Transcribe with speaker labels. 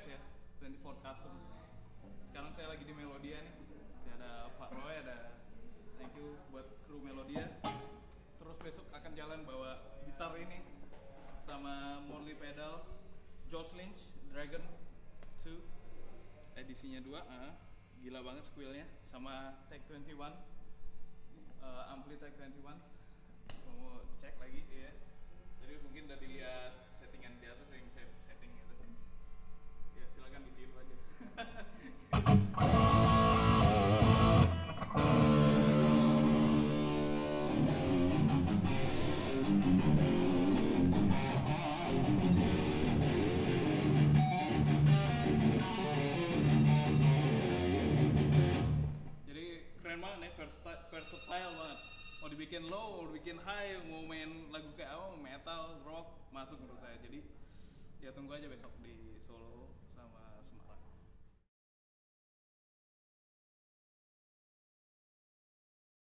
Speaker 1: Request ya, 24 Custom. Sekarang saya lagi di Melodia nih. Ada Pak Roy, ada thank you buat kru Melodia. Terus besok akan jalan bawa gitar ini sama Morley pedal, Josh Lynch Dragon 2 edisinya 2, gila banget squealnya, sama Tech 21, ampli Tech 21. Mau cek lagi ya. Jadi mungkin udah dilihat settingan di atas yang saya setting gitu. Ya silakan ditiru aja. Jadi keren banget nih, versatile banget. Mau dibikin low, mau dibikin high, mau main lagu kayak apa, metal, rock, masuk menurut saya. Jadi ya tunggu aja besok di Solo sama Semarang.